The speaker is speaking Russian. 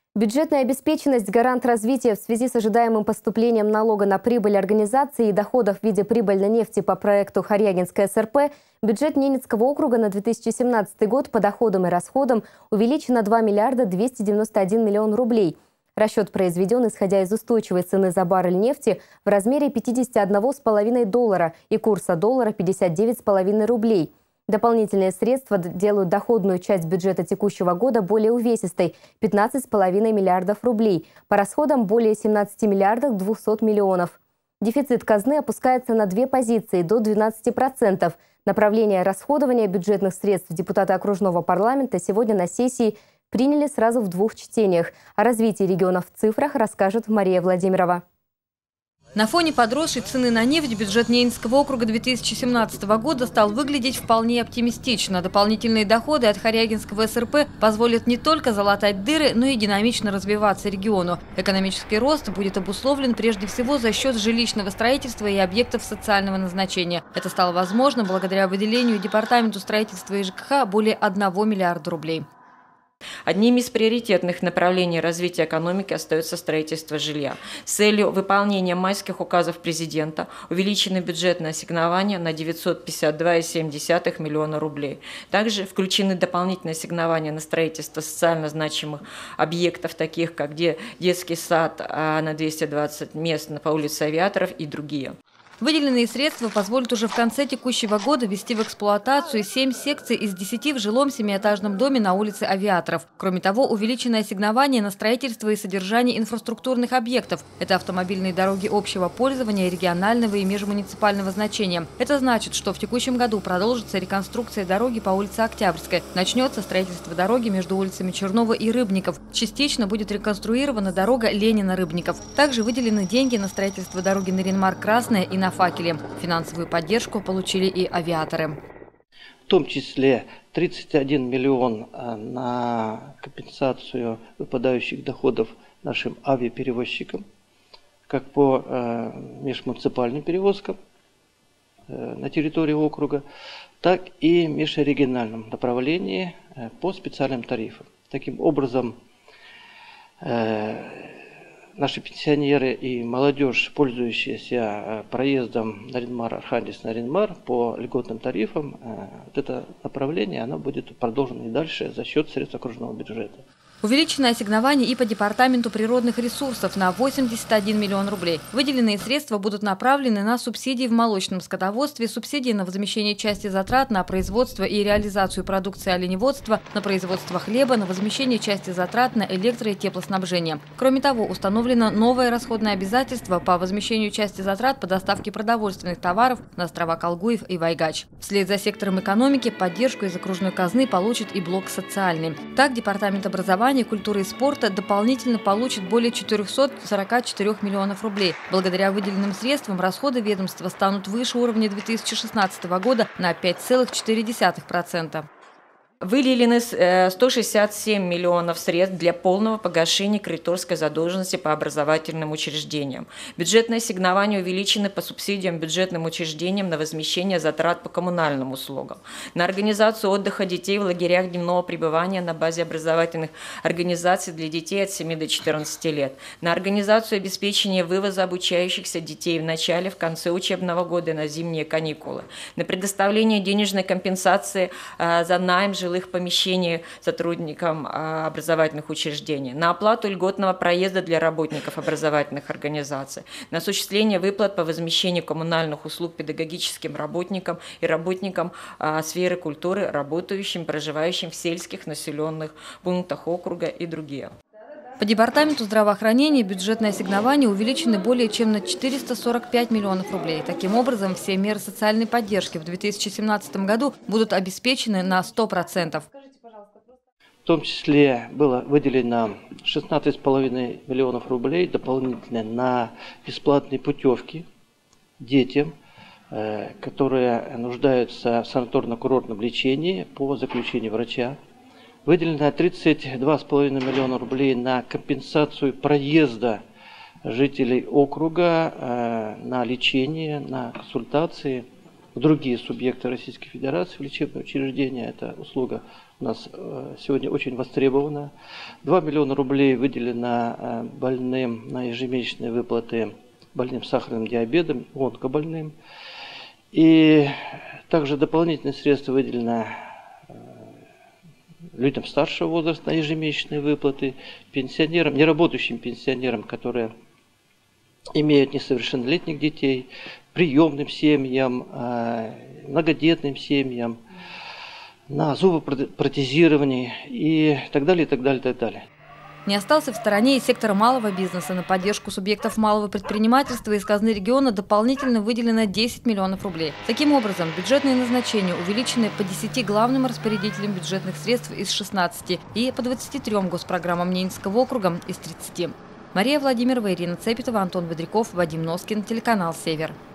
Бюджетная обеспеченность – гарант развития в связи с ожидаемым поступлением налога на прибыль организации и доходов в виде прибыльной нефти по проекту «Харьягинская СРП». Бюджет Ненецкого округа на 2017 год по доходам и расходам увеличен на 2 миллиарда 291 миллион рублей. Расчет произведен, исходя из устойчивой цены за баррель нефти в размере $51,5 и курса доллара 59,5 рублей. Дополнительные средства делают доходную часть бюджета текущего года более увесистой – 15,5 миллиардов рублей, по расходам более 17 миллиардов 200 миллионов. Дефицит казны опускается на две позиции – до 12%. Направление расходования бюджетных средств депутаты окружного парламента сегодня на сессии приняли сразу в двух чтениях. О развитии регионов в цифрах расскажет Мария Владимирова. На фоне подросшей цены на нефть бюджет Ненецкого округа 2017 года стал выглядеть вполне оптимистично. Дополнительные доходы от Харьягинского СРП позволят не только залатать дыры, но и динамично развиваться региону. Экономический рост будет обусловлен прежде всего за счет жилищного строительства и объектов социального назначения. Это стало возможно благодаря выделению Департаменту строительства и ЖКХ более 1 миллиарда рублей. Одним из приоритетных направлений развития экономики остается строительство жилья. С целью выполнения майских указов президента увеличены бюджетные ассигнования на 952,7 миллиона рублей. Также включены дополнительные ассигнования на строительство социально значимых объектов, таких как детский сад на 220 мест по улице Авиаторов и другие. Выделенные средства позволят уже в конце текущего года ввести в эксплуатацию 7 секций из 10 в жилом семиэтажном доме на улице Авиаторов. Кроме того, увеличено ассигнование на строительство и содержание инфраструктурных объектов. Это автомобильные дороги общего пользования, регионального и межмуниципального значения. Это значит, что в текущем году продолжится реконструкция дороги по улице Октябрьской. Начнется строительство дороги между улицами Чернова и Рыбников. Частично будет реконструирована дорога Ленина-Рыбников. Также выделены деньги на строительство дороги Наринмар-Красная и на Факеле. Финансовую поддержку получили и авиаторы. В том числе 31 миллион на компенсацию выпадающих доходов нашим авиаперевозчикам, как по межмуниципальным перевозкам на территории округа, так и межрегиональном направлении по специальным тарифам. Таким образом, наши пенсионеры и молодежь, пользующиеся проездом Наринмар-Архангельск-Наринмар по льготным тарифам, это направление оно будет продолжено и дальше за счет средств окружного бюджета. Увеличено ассигнование и по Департаменту природных ресурсов на 81 миллион рублей. Выделенные средства будут направлены на субсидии в молочном скотоводстве, субсидии на возмещение части затрат на производство и реализацию продукции оленеводства, на производство хлеба, на возмещение части затрат на электро- и теплоснабжение. Кроме того, установлено новое расходное обязательство по возмещению части затрат по доставке продовольственных товаров на острова Колгуев и Вайгач. Вслед за сектором экономики поддержку из окружной казны получит и блок социальный. Так, Департамент образования, культуры и спорта дополнительно получит более 444 миллионов рублей. Благодаря выделенным средствам расходы ведомства станут выше уровня 2016 года на 5,4%. Выделены 167 миллионов средств для полного погашения кредиторской задолженности по образовательным учреждениям. Бюджетные ассигнования увеличены по субсидиям бюджетным учреждениям на возмещение затрат по коммунальным услугам, на организацию отдыха детей в лагерях дневного пребывания на базе образовательных организаций для детей от 7 до 14 лет, на организацию обеспечения вывоза обучающихся детей в начале, в конце учебного года на зимние каникулы, на предоставление денежной компенсации за найм жилых помещений сотрудникам образовательных учреждений, на оплату льготного проезда для работников образовательных организаций, на осуществление выплат по возмещению коммунальных услуг педагогическим работникам и работникам сферы культуры, работающим, проживающим в сельских населенных пунктах округа и другие. По Департаменту здравоохранения бюджетные ассигнования увеличены более чем на 445 миллионов рублей. Таким образом, все меры социальной поддержки в 2017 году будут обеспечены на 100%. В том числе было выделено 16,5 миллионов рублей дополнительно на бесплатные путевки детям, которые нуждаются в санаторно-курортном лечении по заключению врача. Выделено 32,5 миллиона рублей на компенсацию проезда жителей округа на лечение, на консультации другие субъекты Российской Федерации в лечебные учреждения. Эта услуга у нас сегодня очень востребована. 2 миллиона рублей выделено больным на ежемесячные выплаты больным с сахарным диабетом, онкобольным. И также дополнительные средства выделено людям старшего возраста на ежемесячные выплаты, пенсионерам, неработающим пенсионерам, которые имеют несовершеннолетних детей, приемным семьям, многодетным семьям, на зубопротезирование и так далее, и так далее, и так далее. Не остался в стороне и сектор малого бизнеса. На поддержку субъектов малого предпринимательства из казны региона дополнительно выделено 10 миллионов рублей. Таким образом, бюджетные назначения увеличены по 10 главным распорядителям бюджетных средств из 16 и по 23 госпрограммам Ненецкого округа из 30. Мария Владимирова, Ирина Цепетова, Антон Бодряков, Вадим Носкин, телеканал «Север».